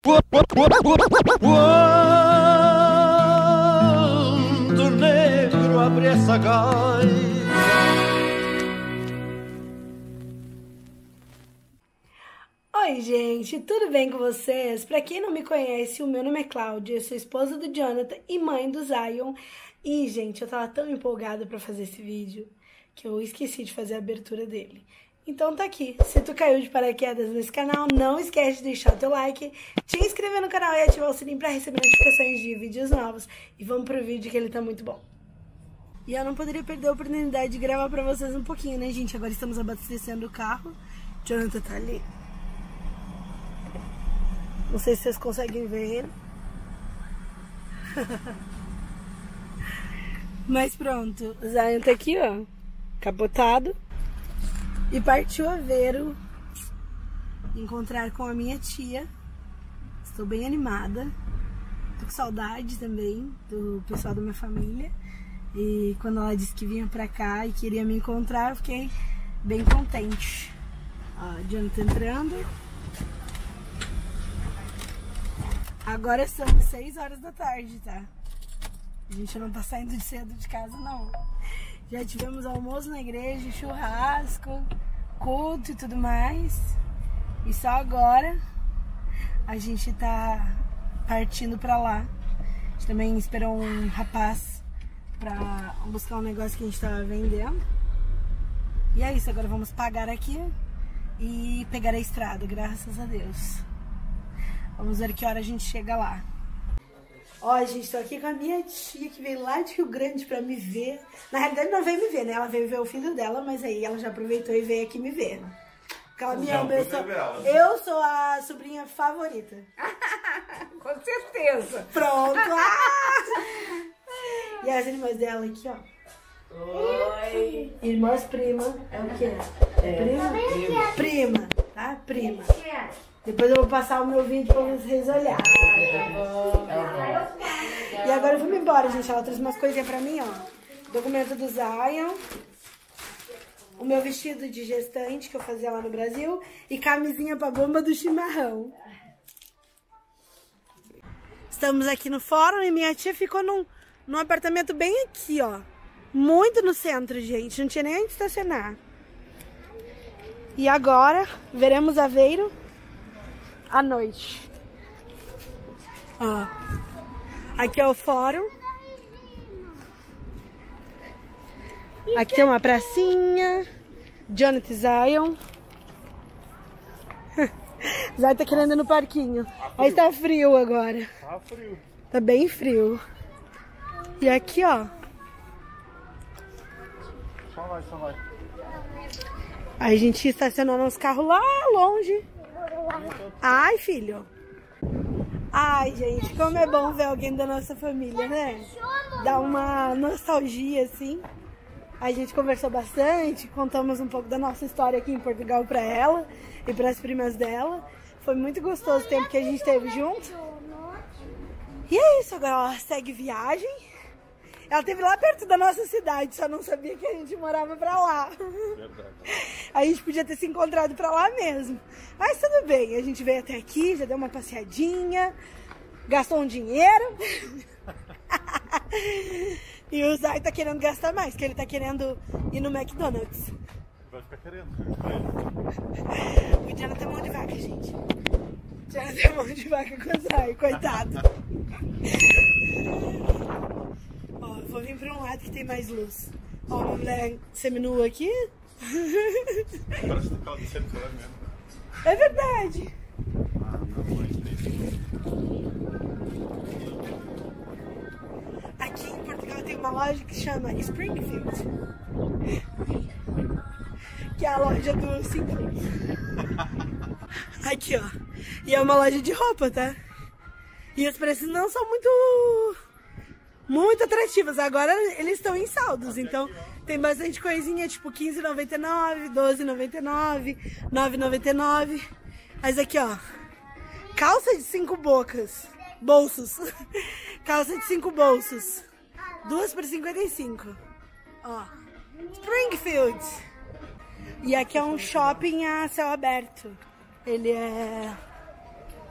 Quando o negro abre essa gaita. Oi gente, tudo bem com vocês? Pra quem não me conhece, o meu nome é Cláudia, eu sou esposa do Jonathan e mãe do Zion. E gente, eu tava tão empolgada pra fazer esse vídeo que eu esqueci de fazer a abertura dele. Então tá aqui, se tu caiu de paraquedas nesse canal, não esquece de deixar o teu like, te inscrever no canal e ativar o sininho pra receber notificações de vídeos novos. E vamos pro vídeo que ele tá muito bom. E eu não poderia perder a oportunidade de gravar pra vocês um pouquinho, né gente? Agora estamos abastecendo o carro, o Jonathan tá ali. Não sei se vocês conseguem ver ele. Mas pronto, o Zion tá aqui, ó, capotado. E partiu a Vero encontrar com a minha tia. Estou bem animada. Tô com saudade também do pessoal da minha família. E quando ela disse que vinha pra cá e queria me encontrar, eu fiquei bem contente. Ó, o Jonathan entrando. Agora são 6 horas da tarde, tá? A gente não tá saindo cedo de casa, não. Já tivemos almoço na igreja, churrasco, culto e tudo mais. E só agora a gente tá partindo pra lá. A gente também esperou um rapaz pra buscar um negócio que a gente tava vendendo. E é isso, agora vamos pagar aqui e pegar a estrada, graças a Deus. Vamos ver que hora a gente chega lá. Ó, gente, tô aqui com a minha tia que veio lá de Rio Grande pra me ver. Na realidade não veio me ver, né? Ela veio ver o filho dela, mas aí ela já aproveitou e veio aqui me ver. Porque ela me ama. Eu sou a sobrinha favorita. Com certeza. Pronto. E as irmãs dela aqui, ó. Oi. Irmãs prima. É o quê? Prima? Prima, tá? Prima. Depois eu vou passar o meu vídeo pra vocês olharem. E agora eu vou me embora, gente. Ela trouxe umas coisinhas pra mim, ó. Documento do Zion. O meu vestido de gestante que eu fazia lá no Brasil. E camisinha pra bomba do chimarrão. Estamos aqui no fórum e minha tia ficou num apartamento bem aqui, ó. Muito no centro, gente. Não tinha nem onde estacionar. E agora veremos Aveiro à noite. Ó, aqui é o fórum. Aqui tem uma pracinha. Jonathan e Zion. Zion tá querendo ir no parquinho. Aí tá frio agora. Tá frio. Tá bem frio. E aqui, ó. Só vai, só vai. Aí a gente estacionou nos carros lá longe. Ai, filho. Ai, gente, como é bom ver alguém da nossa família, né? Dá uma nostalgia, assim. A gente conversou bastante, contamos um pouco da nossa história aqui em Portugal pra ela e pras primas dela. Foi muito gostoso o tempo que a gente teve junto. E é isso, agora ela segue viagem. Ela esteve lá perto da nossa cidade, só não sabia que a gente morava pra lá. Verdade. A gente podia ter se encontrado pra lá mesmo. Mas tudo bem, a gente veio até aqui, já deu uma passeadinha, gastou um dinheiro. E o Zay tá querendo gastar mais, que ele tá querendo ir no McDonald's. Vai ficar querendo. O Diana tem mão de vaca, gente. O Diana tem mão de vaca com o Zay, coitado. Ó, eu vou vir pra um lado que tem mais luz. Ó, uma mulher seminua aqui. Parece que ela descendo por lá mesmo. É verdade. Aqui em Portugal tem uma loja que chama Springfield. Que é a loja do Simples. Aqui, ó. E é uma loja de roupa, tá? E os preços não são muito atrativos. Agora eles estão em saldos, então tem bastante coisinha, tipo R$15,99, R$12,99, R$9,99. Mas aqui, ó, calça de 5 bolsos. Calça de 5 bolsos. 2 por 55. Ó, Springfield. E aqui é um shopping a céu aberto. Ele é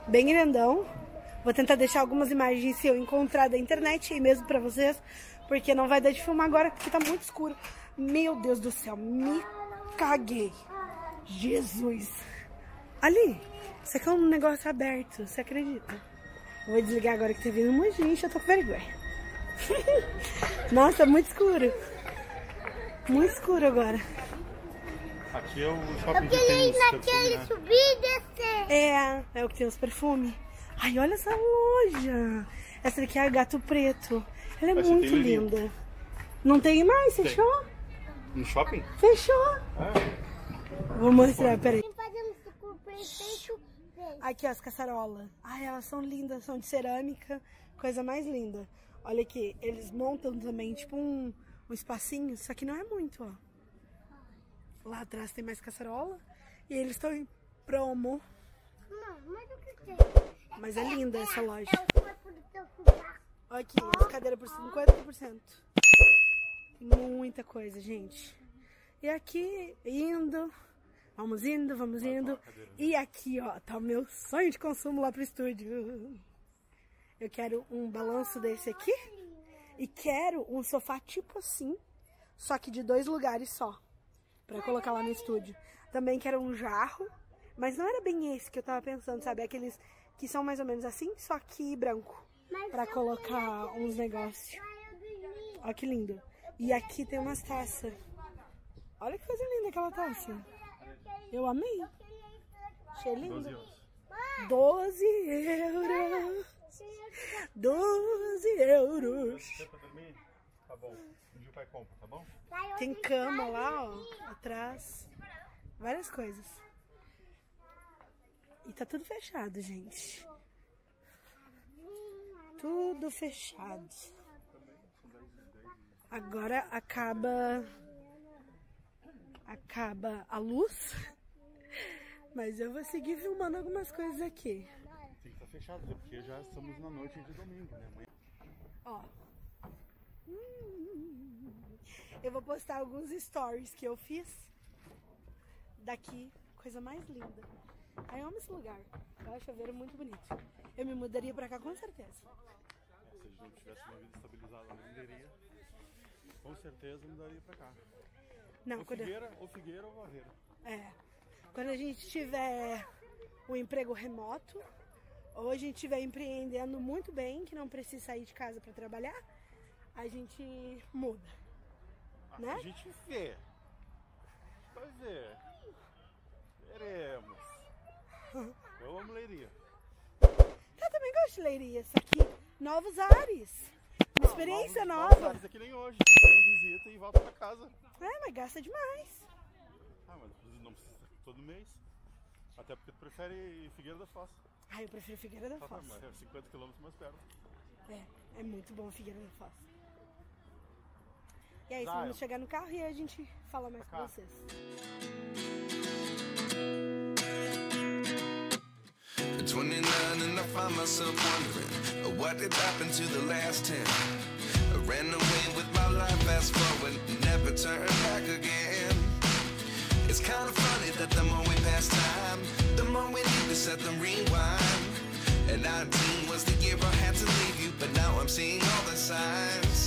bem grandão. Vou tentar deixar algumas imagens se eu encontrar da internet aí mesmo pra vocês, porque não vai dar de filmar agora, porque tá muito escuro. Meu Deus do céu, me caguei. Jesus. Ali, isso aqui é um negócio aberto, você acredita? Vou desligar agora que tá vindo um monte de gente, eu tô com vergonha. Nossa, muito escuro. Muito escuro agora. Aqui é o shopping que tem os perfumes, né? Subir e descer. É o que tem os perfumes. Ai, olha essa loja. Essa daqui é a Gato Preto. Ela é Essa muito tem ali. linda. Não tem mais? Fechou? No shopping? Fechou. Ah, Vou mostrar, peraí. Fazemos com perfeito. Aqui, ó, as caçarolas. Ai, elas são lindas, são de cerâmica. Coisa mais linda. Olha aqui, eles montam também, tipo um espacinho, só que não é muito, ó. Lá atrás tem mais caçarola. E eles estão em promo. Não, mas o que tem? Mas é linda essa loja. É o corpo do teu fubá. Olha aqui, as cadeiras por 50%. Muita coisa, gente. E aqui, indo. Vamos indo, vamos indo. E aqui, ó, tá o meu sonho de consumo lá pro estúdio. Eu quero um balanço desse aqui. E quero um sofá tipo assim, só que de 2 lugares só. Pra colocar lá no estúdio. Também quero um jarro. Mas não era bem esse que eu tava pensando, sabe? Aqueles que são mais ou menos assim, só que branco. Pra colocar uns negócios. Olha que lindo. E aqui tem umas taças. Olha que coisa linda aquela taça. Eu amei. Achei lindo. 12 euros. 12 euros. Tá bom. Um dia o pai compra, tá bom? Tem cama lá, ó, atrás. Várias coisas. E tá tudo fechado, gente. Tudo fechado. Agora acaba a luz. Mas eu vou seguir filmando algumas coisas aqui. Tem que estar fechado, porque já estamos na noite de domingo, né? Amanhã... Ó. Eu vou postar alguns stories que eu fiz daqui. Coisa mais linda. Ai, eu amo esse lugar. Eu acho o chuveiro muito bonito. Eu me mudaria pra cá com certeza. Se a gente não tivesse uma vida estabilizada na Linderia, com certeza mudaria pra cá. Não, Ou Figueira ou Barreira. Quando a gente tiver um emprego remoto, ou a gente estiver empreendendo muito bem, que não precisa sair de casa pra trabalhar, a gente muda. Né? A gente vê. Vai ver. Veremos. Eu amo Leiria. Eu também gosto de Leiria, isso aqui, novos ares. Uma experiência nova. Novos aqui nem hoje. Tu vem, visita e volta pra casa. Mas gasta demais. Ah, mas não precisa todo mês. Até porque tu prefere Figueira da Foz. Eu prefiro Figueira da Foz. Mas é 50 km mais perto. É muito bom Figueira da Foz. E aí, vamos chegar no carro e a gente fala mais com vocês. At 29 and I find myself wondering what did happen to the last 10. I ran away with my life, fast forward, never turn back again. It's kind of funny that the more we pass time, the more we need to set them rewind. And 19 was the year I had to leave you, but now I'm seeing all the signs.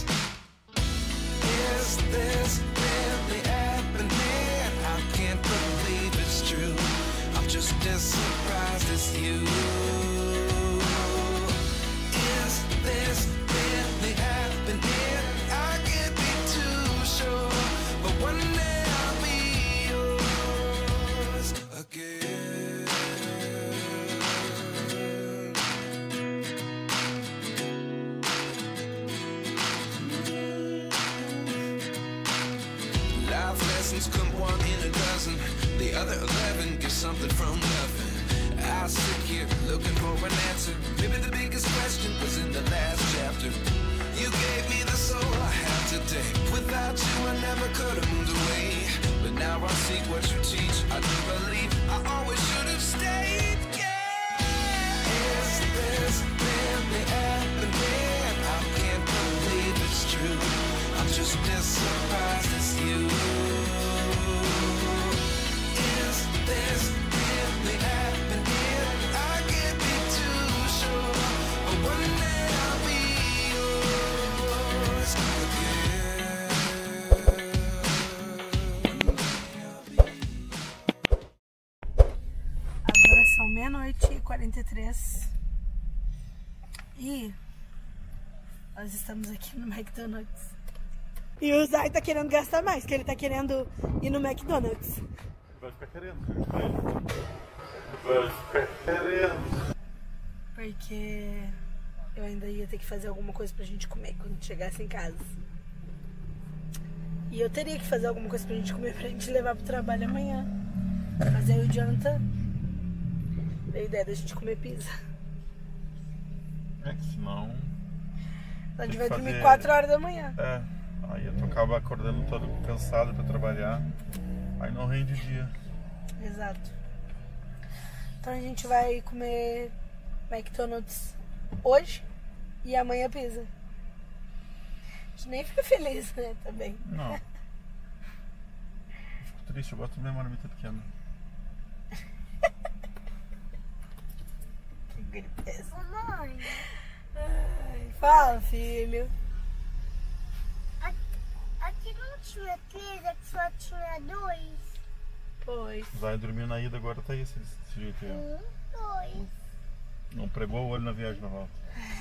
Is this really happening? I can't believe it's true. I'm just as surprised as you. Is this really happening? I can't be too sure, but one day I'll be yours again. Life lessons come one in a dozen. The other 11 get something from nothing. I sit here looking for an answer. Maybe the biggest question was in the last chapter. You gave me the soul I have today. Without you I never could have moved away. But now I seek what you teach. I do believe I always should have stayed. Yeah. Is this really happening? I can't believe it's true. I'm just as surprised as you. Is this really happening? I can't be E nós estamos aqui no McDonald's. E o Zay tá querendo gastar mais, que ele tá querendo ir no McDonald's. Vai ficar querendo. Vai ficar querendo. Porque eu ainda ia ter que fazer alguma coisa pra gente comer quando chegasse em casa. E eu teria que fazer alguma coisa pra gente comer pra gente levar pro trabalho amanhã. Mas aí o Jonathan deu a ideia da gente comer pizza. É que senão... A gente vai dormir 4 horas da manhã. É, aí tu acaba acordando todo cansado pra trabalhar. Aí não rende o dia. Exato. Então a gente vai comer McDonald's hoje e amanhã pizza. A gente nem fica feliz, né, também. Não. Eu fico triste, eu gosto da minha marmita pequena. Que gripeza. Mamãe, Ai, fala, filho. aqui não tinha 3, aqui só tinha 2. Pois. Vai dormir na ida, agora tá isso, desse jeito aí. 2. Não pregou o olho na viagem na volta.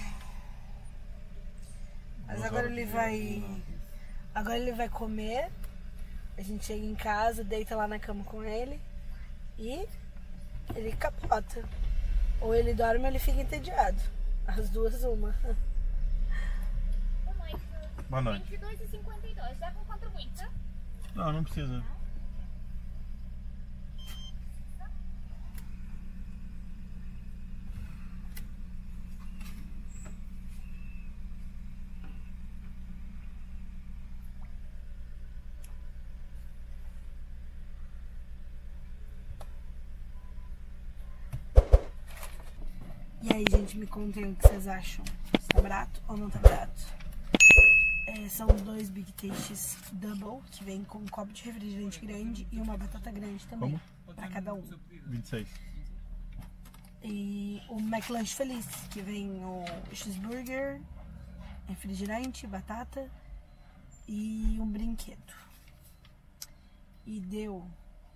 Mas 2 agora horas de ele viagem. vai. Agora ele vai comer. A gente chega em casa, deita lá na cama com ele. E ele capota. Ou ele dorme ou ele fica entediado. As duas, uma. Boa noite. 22,52. Já com quanto muito? Não, não precisa. E aí, gente, me contem o que vocês acham. Se tá barato ou não tá barato. São os 2 Big Tastes Double, que vem com um copo de refrigerante grande e uma batata grande também. Pra cada um. 26. E o McLanche Feliz, que vem o cheeseburger, refrigerante, batata e um brinquedo. E deu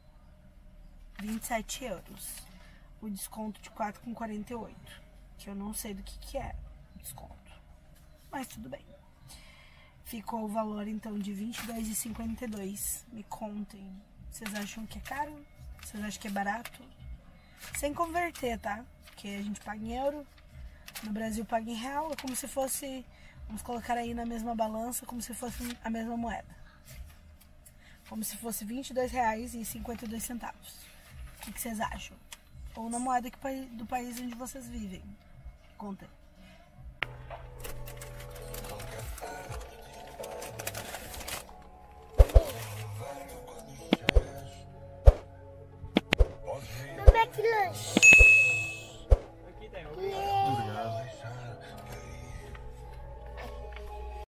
27 euros. O desconto de 4,48. Que eu não sei do que é o desconto. Mas tudo bem. Ficou o valor então de 22,52. Me contem. Vocês acham que é caro? Vocês acham que é barato? Sem converter, tá? Porque a gente paga em euro. No Brasil paga em real. É como se fosse... Vamos colocar aí na mesma balança, como se fosse a mesma moeda. Como se fosse R$22,52. O que vocês acham? Ou na moeda do país onde vocês vivem. Conta aí. No McLanche.